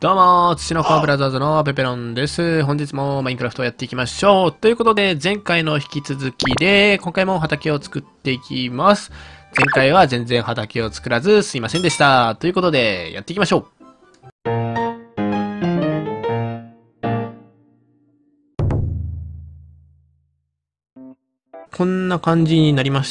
どうも、土の子ブラザーズのペペロンです。本日もマインクラフトをやっていきましょう。ということで、前回の引き続きで、今回も畑を作っていきます。前回は全然畑を作らずすいませんでした。ということで、やっていきましょう。こんな感じになりました。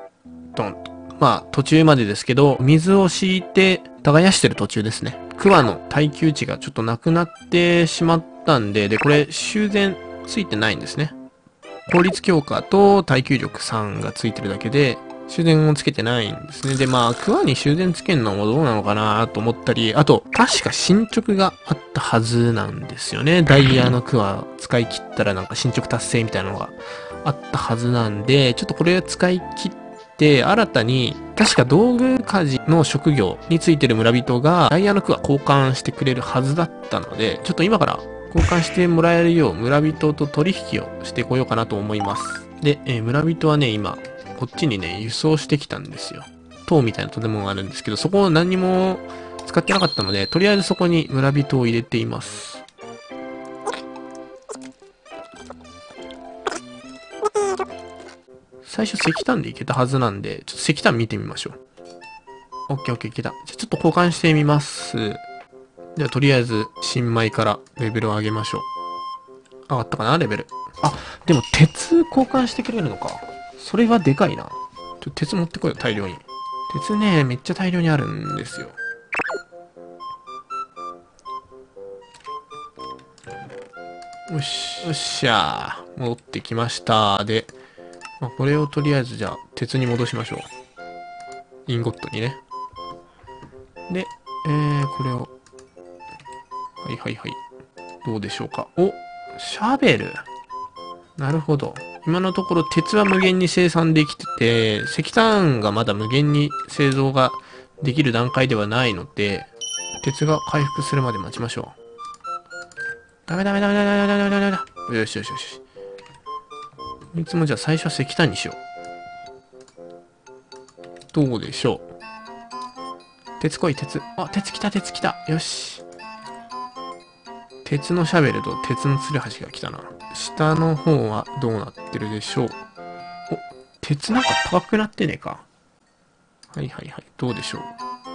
ドンと。まあ、途中までですけど、水を敷いて耕してる途中ですね。桑の耐久値がちょっとなくなってしまったんで、これ修繕ついてないんですね。効率強化と耐久力3がついてるだけで、修繕をつけてないんですね。で、まあ、桑に修繕つけるのもどうなのかなと思ったり、あと、確か進捗があったはずなんですよね。ダイヤの桑使い切ったらなんか進捗達成みたいなのがあったはずなんで、ちょっとこれを使い切って、新たに、確か道具鍛冶の職業についてる村人が、ダイヤの桑交換してくれるはずだったので、ちょっと今から交換してもらえるよう村人と取引をしてこようかなと思います。で、村人はね、今、こっちにね、輸送してきたんですよ。塔みたいな建物があるんですけど、そこを何にも使ってなかったので、とりあえずそこに村人を入れています。最初石炭でいけたはずなんで、ちょっと石炭見てみましょう。オッケーオッケーいけた。じゃあちょっと交換してみます。ではとりあえず、新米からレベルを上げましょう。上がったかなレベル。あ、でも鉄交換してくれるのか。それはでかいな。鉄持ってこいよ、大量に。鉄ね、めっちゃ大量にあるんですよ。よし、よっしゃー。戻ってきました。で、まあ、これをとりあえずじゃあ、鉄に戻しましょう。インゴットにね。で、これを。はいはいはい。どうでしょうか。お、シャベル。なるほど。今のところ鉄は無限に生産できてて、石炭がまだ無限に製造ができる段階ではないので、鉄が回復するまで待ちましょう。ダメダメダメダメダメダメダメダメ。よしよしよし。いつもじゃあ最初は石炭にしよう。どうでしょう。鉄来い、鉄。あ、鉄来た、鉄来た。よし。鉄のシャベルと鉄のツルハシが来たな。下の方はどうなってるでしょう。お、鉄なんか高くなってねえか。はいはいはい。どうでしょう。よ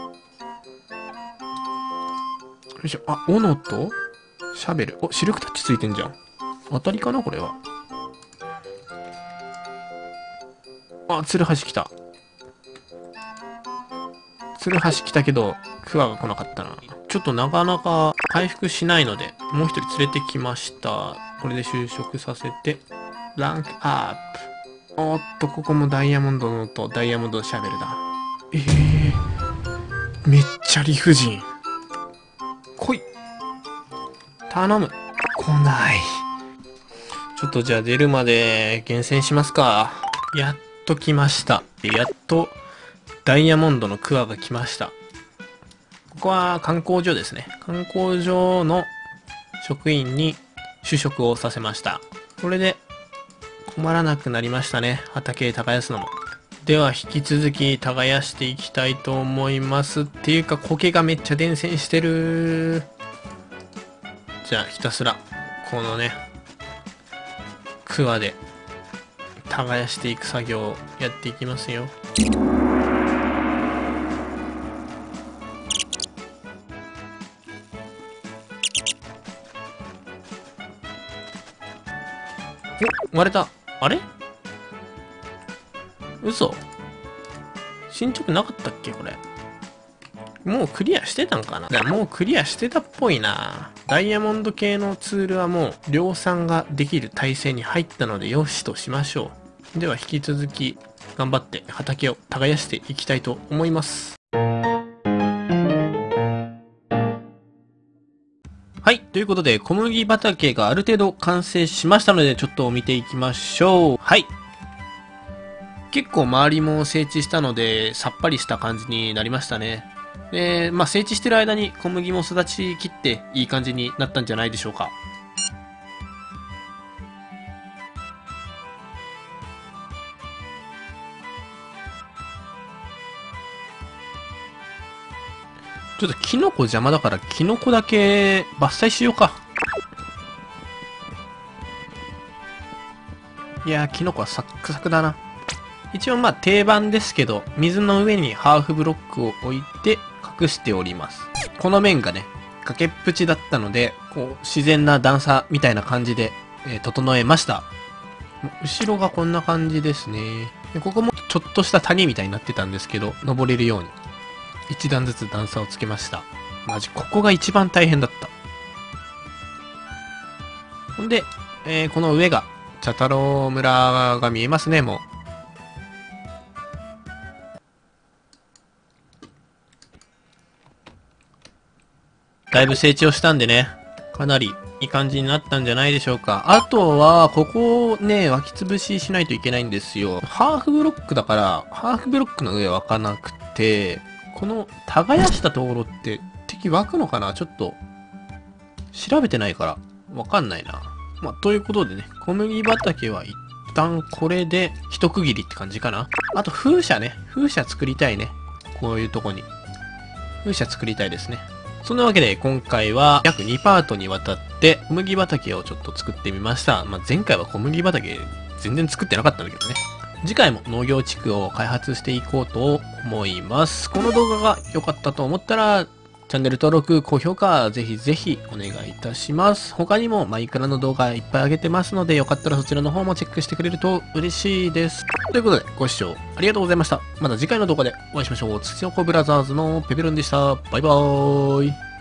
いしょ。あ、斧とシャベル。お、シルクタッチついてんじゃん。当たりかなこれは。あ、ツルハシ来た。ツルハシ来たけど、クワが来なかったな。ちょっとなかなか回復しないので、もう一人連れてきました。これで就職させて、ランクアップ。おっと、ここもダイヤモンドのとダイヤモンドシャベルだ。めっちゃ理不尽。来い。頼む。来ない。ちょっとじゃあ出るまで厳選しますか。やっと来ました。やっとダイヤモンドのクワが来ました。ここは観光所ですね。観光所の職員に就職をさせました。これで困らなくなりましたね。畑耕すのも。では引き続き耕していきたいと思います。っていうか苔がめっちゃ伝染してる。じゃあひたすらこのね、クワで耕していく作業をやっていきますよ。お、割れた。あれ嘘。進捗なかったっけこれ。もうクリアしてたんかな。もうクリアしてたっぽいな。ダイヤモンド系のツールはもう量産ができる体制に入ったのでよしとしましょう。では引き続き頑張って畑を耕していきたいと思います。はい。ということで、小麦畑がある程度完成しましたので、ちょっと見ていきましょう。はい。結構周りも整地したので、さっぱりした感じになりましたね。で、まあ、整地してる間に小麦も育ちきっていい感じになったんじゃないでしょうか。 ちょっとキノコ邪魔だからキノコだけ伐採しようか。いやー、キノコはサックサクだな。一応まあ定番ですけど、水の上にハーフブロックを置いて隠しております。この面がね、崖っぷちだったので、こう自然な段差みたいな感じで、整えました。後ろがこんな感じですね。でここもちょっとした谷みたいになってたんですけど、登れるように一段ずつ段差をつけました。マジ、ここが一番大変だった。ほんで、この上が、茶太郎村が見えますね、もう。だいぶ成長したんでね、かなりいい感じになったんじゃないでしょうか。あとは、ここをね、湧き潰ししないといけないんですよ。ハーフブロックだから、ハーフブロックの上湧かなくて、この耕したところって敵湧くのかな、ちょっと、調べてないから、わかんないな。まあ、ということでね、小麦畑は一旦これで一区切りって感じかな。あと風車ね。風車作りたいね。こういうとこに。風車作りたいですね。そんなわけで今回は約2パートにわたって小麦畑をちょっと作ってみました。まあ、前回は小麦畑全然作ってなかったんだけどね。次回も農業地区を開発していこうと思います。この動画が良かったと思ったら、チャンネル登録、高評価、ぜひぜひお願いいたします。他にもマイクラの動画いっぱい上げてますので、よかったらそちらの方もチェックしてくれると嬉しいです。ということで、ご視聴ありがとうございました。また次回の動画でお会いしましょう。土の子ブラザーズのペペロンでした。バイバーイ。